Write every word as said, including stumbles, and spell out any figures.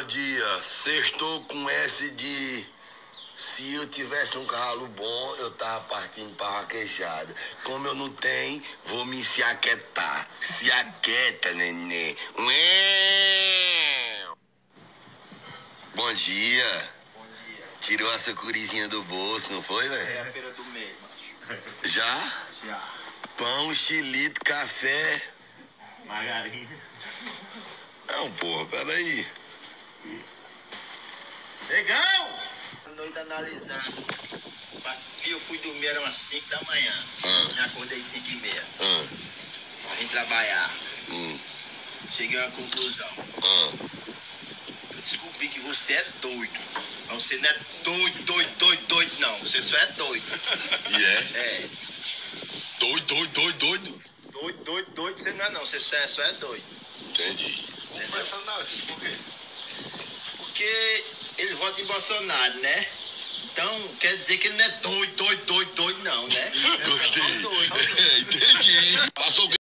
Bom dia. Sextou com S de... Se eu tivesse um cavalo bom, eu tava partindo pra vaquejada. Como eu não tenho, vou me se aquietar. Se aquieta, neném. Ué! Bom dia. Bom dia. Tirou a sucurizinha do bolso, não foi, velho? É a feira do mês, mano. Já? Já. Pão, xilito, café. Margarina. Não, porra, peraí. Negão! Noite analisando. Eu fui dormir, eram umas cinco da manhã. Ah. Me acordei de cinco e meia. Ah. Vim trabalhar. Hum. Cheguei a uma conclusão. Ah. Eu descobri que você é doido. Mas você não é doido, doido, doido, doido, não. Você só é doido. E é? É. Doido, doido, doido, doido. Doido, doido, doido, você não é não. Você só é, só é doido. Entendi. Entendeu? Por quê? Porque ele vota em Bolsonaro, né? Então, quer dizer que ele não é doido, doido, doido, doido, não, né? Gostei. É só doido. É, entendi. Passou o